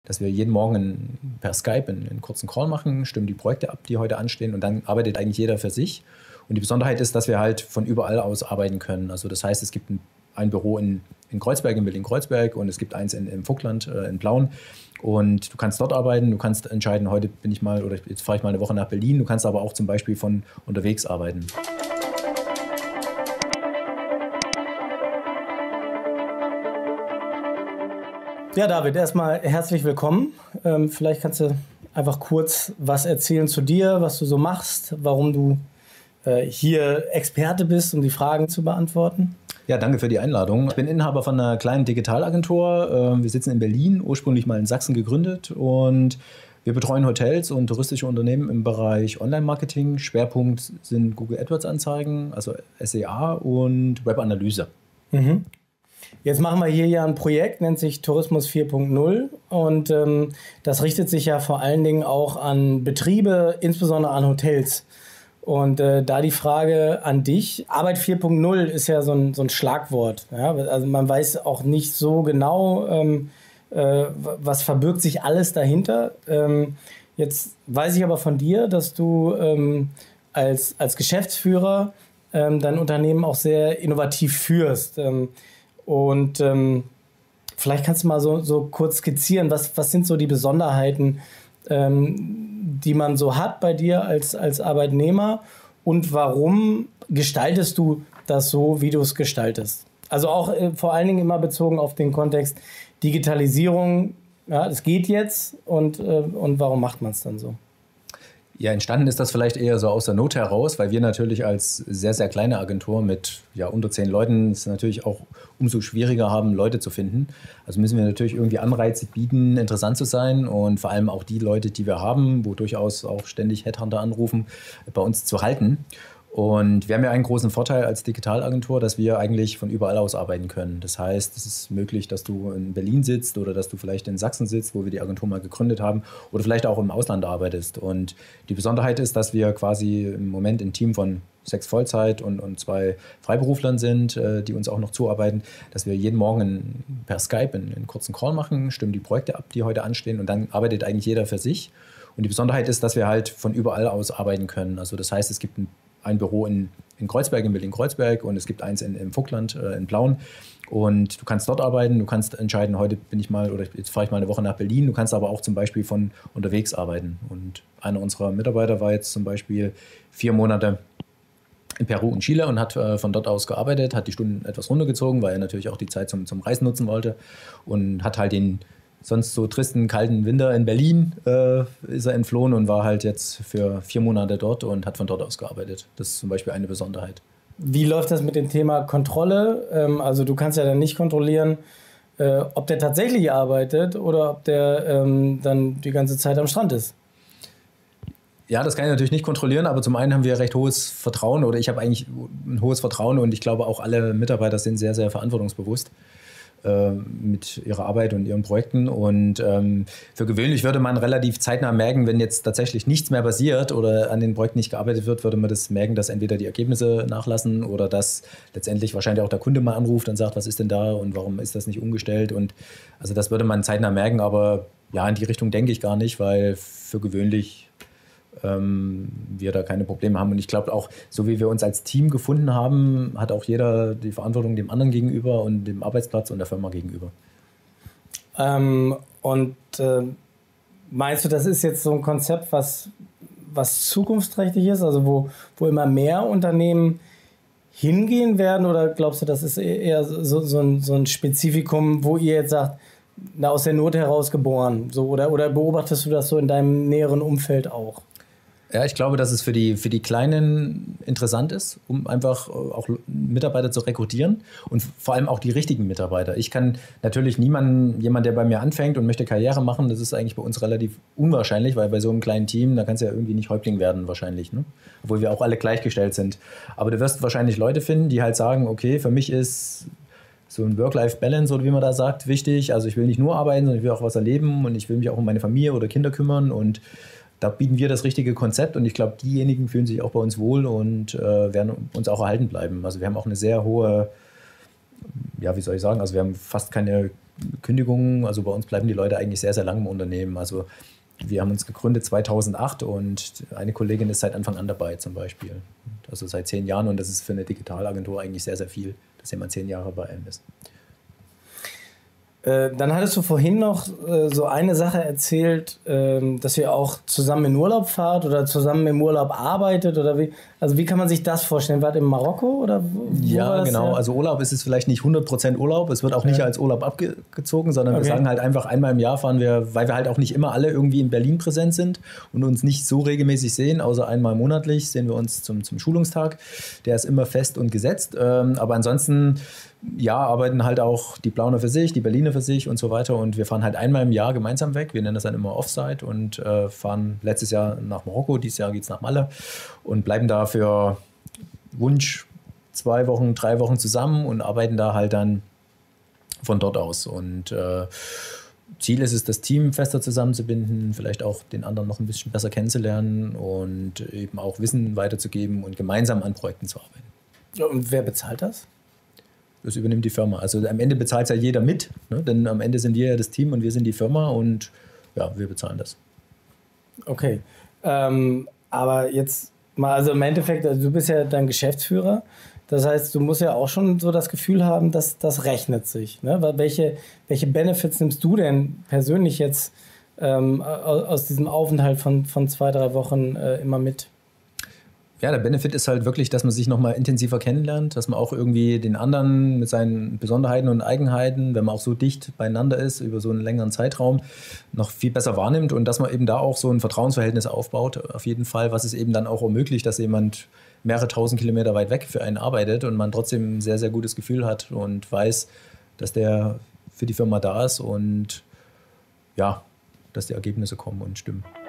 dass wir jeden Morgen per Skype einen kurzen Call machen, stimmen die Projekte ab, die heute anstehen, und dann arbeitet eigentlich jeder für sich. Und die Besonderheit ist, dass wir halt von überall aus arbeiten können. Also das heißt, es gibt ein Büro in Kreuzberg, in Berlin-Kreuzberg, und es gibt eins im Vogtland, in Plauen. Und du kannst dort arbeiten, du kannst entscheiden, heute bin ich mal, oder jetzt fahre ich mal eine Woche nach Berlin. Du kannst aber auch zum Beispiel von unterwegs arbeiten. Ja, David, erstmal herzlich willkommen. Vielleicht kannst du einfach kurz was erzählen zu dir, was du so machst, warum du hier Experte bist, um die Fragen zu beantworten. Ja, danke für die Einladung. Ich bin Inhaber von einer kleinen Digitalagentur. Wir sitzen in Berlin, ursprünglich mal in Sachsen gegründet, und wir betreuen Hotels und touristische Unternehmen im Bereich Online-Marketing. Schwerpunkt sind Google AdWords-Anzeigen, also SEA, und Webanalyse. Mhm. Jetzt machen wir hier ja ein Projekt, nennt sich Tourismus 4.0, und das richtet sich ja vor allen Dingen auch an Betriebe, insbesondere an Hotels. Und da die Frage an dich: Arbeit 4.0 ist ja so ein Schlagwort. Ja? Also man weiß auch nicht so genau, was verbirgt sich alles dahinter. Jetzt weiß ich aber von dir, dass du als Geschäftsführer dein Unternehmen auch sehr innovativ führst. Vielleicht kannst du mal so kurz skizzieren, was sind so die Besonderheiten, die man so hat bei dir als Arbeitnehmer, und warum gestaltest du das so, wie du es gestaltest? Also auch vor allen Dingen immer bezogen auf den Kontext Digitalisierung. Ja, das geht jetzt, und warum macht man es dann so? Ja, entstanden ist das vielleicht eher so aus der Not heraus, weil wir natürlich als sehr, sehr kleine Agentur mit unter 10 Leuten es natürlich auch umso schwieriger haben, Leute zu finden. Also müssen wir natürlich irgendwie Anreize bieten, interessant zu sein, und vor allem auch die Leute, die wir haben, wo durchaus auch ständig Headhunter anrufen, bei uns zu halten. Und wir haben ja einen großen Vorteil als Digitalagentur, dass wir eigentlich von überall aus arbeiten können. Das heißt, es ist möglich, dass du in Berlin sitzt oder dass du vielleicht in Sachsen sitzt, wo wir die Agentur mal gegründet haben, oder vielleicht auch im Ausland arbeitest. Und die Besonderheit ist, dass wir quasi im Moment ein Team von 6 Vollzeit- und 2 Freiberuflern sind, die uns auch noch zuarbeiten, dass wir jeden Morgen per Skype einen kurzen Call machen, stimmen die Projekte ab, die heute anstehen, und dann arbeitet eigentlich jeder für sich. Und die Besonderheit ist, dass wir halt von überall aus arbeiten können. Also das heißt, es gibt ein Büro in Kreuzberg, in Berlin-Kreuzberg, und es gibt eins im Vogtland, in Plauen. Und du kannst dort arbeiten, du kannst entscheiden, heute bin ich mal, oder jetzt fahre ich mal eine Woche nach Berlin. Du kannst aber auch zum Beispiel von unterwegs arbeiten. Und einer unserer Mitarbeiter war jetzt zum Beispiel 4 Monate in Peru und Chile und hat von dort aus gearbeitet, hat die Stunden etwas runtergezogen, weil er natürlich auch die Zeit zum Reisen nutzen wollte, und hat halt den sonst so tristen, kalten Winter in Berlin ist er entflohen und war halt jetzt für 4 Monate dort und hat von dort aus gearbeitet. Das ist zum Beispiel eine Besonderheit. Wie läuft das mit dem Thema Kontrolle? Also du kannst ja dann nicht kontrollieren, ob der tatsächlich arbeitet oder ob der dann die ganze Zeit am Strand ist. Ja, das kann ich natürlich nicht kontrollieren, aber zum einen haben wir recht hohes Vertrauen, oder ich habe eigentlich ein hohes Vertrauen, und ich glaube auch alle Mitarbeiter sind sehr, sehr verantwortungsbewusst mit ihrer Arbeit und ihren Projekten. Und für gewöhnlich würde man relativ zeitnah merken, wenn jetzt tatsächlich nichts mehr passiert oder an den Projekten nicht gearbeitet wird, würde man das merken, dass entweder die Ergebnisse nachlassen oder dass letztendlich wahrscheinlich auch der Kunde mal anruft und sagt, was ist denn da und warum ist das nicht umgestellt. Und also das würde man zeitnah merken, aber ja, in die Richtung denke ich gar nicht, weil für gewöhnlich wir da keine Probleme haben. Und ich glaube auch, so wie wir uns als Team gefunden haben, hat auch jeder die Verantwortung dem anderen gegenüber und dem Arbeitsplatz und der Firma gegenüber. Meinst du, das ist jetzt so ein Konzept, was zukunftsträchtig ist, also wo immer mehr Unternehmen hingehen werden, oder glaubst du, das ist eher so ein Spezifikum, wo ihr jetzt sagt, aus der Not heraus geboren, so, oder beobachtest du das so in deinem näheren Umfeld auch? Ja, ich glaube, dass es für die Kleinen interessant ist, um einfach auch Mitarbeiter zu rekrutieren und vor allem auch die richtigen Mitarbeiter. Ich kann natürlich jemand, der bei mir anfängt und möchte Karriere machen, das ist eigentlich bei uns relativ unwahrscheinlich, weil bei so einem kleinen Team, da kannst du ja irgendwie nicht Häuptling werden wahrscheinlich, ne? Obwohl wir auch alle gleichgestellt sind. Aber du wirst wahrscheinlich Leute finden, die halt sagen, okay, für mich ist so ein Work-Life-Balance, oder wie man da sagt, wichtig. Also ich will nicht nur arbeiten, sondern ich will auch was erleben, und ich will mich auch um meine Familie oder Kinder kümmern, und da bieten wir das richtige Konzept, und ich glaube, diejenigen fühlen sich auch bei uns wohl und werden uns auch erhalten bleiben. Also wir haben auch eine sehr hohe, ja, wie soll ich sagen, also wir haben fast keine Kündigungen, also bei uns bleiben die Leute eigentlich sehr, sehr lange im Unternehmen. Also wir haben uns gegründet 2008 und eine Kollegin ist seit Anfang an dabei zum Beispiel. Also seit 10 Jahren und das ist für eine Digitalagentur eigentlich sehr, sehr viel, dass jemand 10 Jahre bei einem ist. Dann hattest du vorhin noch so eine Sache erzählt, dass ihr auch zusammen in Urlaub fahrt oder zusammen im Urlaub arbeitet oder wie? Also wie kann man sich das vorstellen? Wart ihr in Marokko oder wo ja, war das genau. her? Also Urlaub ist es vielleicht nicht 100% Urlaub. Es wird auch nicht als Urlaub abgezogen, sondern wir sagen halt einfach, einmal im Jahr fahren wir, weil wir halt auch nicht immer alle irgendwie in Berlin präsent sind und uns nicht so regelmäßig sehen, außer einmal monatlich sehen wir uns zum Schulungstag. Der ist immer fest und gesetzt. Aber ansonsten ja, arbeiten halt auch die Plauner für sich, die Berliner für sich und so weiter. Und wir fahren halt einmal im Jahr gemeinsam weg. Wir nennen das dann immer Offsite und fahren letztes Jahr nach Marokko, dieses Jahr geht es nach Malle und bleiben da für Wunsch 2 Wochen, 3 Wochen zusammen und arbeiten da halt dann von dort aus. Und Ziel ist es, das Team fester zusammenzubinden, vielleicht auch den anderen noch ein bisschen besser kennenzulernen und eben auch Wissen weiterzugeben und gemeinsam an Projekten zu arbeiten. Ja, und wer bezahlt das? Das übernimmt die Firma. Also am Ende bezahlt es ja jeder mit, ne? Denn am Ende sind wir ja das Team und wir sind die Firma und ja, wir bezahlen das. Okay, aber jetzt mal, also im Endeffekt, also du bist ja dein Geschäftsführer, das heißt, du musst ja auch schon so das Gefühl haben, dass das rechnet sich. Ne? Welche Benefits nimmst du denn persönlich jetzt aus diesem Aufenthalt von 2, 3 Wochen immer mit? Ja, der Benefit ist halt wirklich, dass man sich nochmal intensiver kennenlernt, dass man auch irgendwie den anderen mit seinen Besonderheiten und Eigenheiten, wenn man auch so dicht beieinander ist, über so einen längeren Zeitraum, noch viel besser wahrnimmt und dass man eben da auch so ein Vertrauensverhältnis aufbaut, auf jeden Fall, was es eben dann auch ermöglicht, dass jemand mehrere 1000 Kilometer weit weg für einen arbeitet und man trotzdem ein sehr, sehr gutes Gefühl hat und weiß, dass der für die Firma da ist und ja, dass die Ergebnisse kommen und stimmen.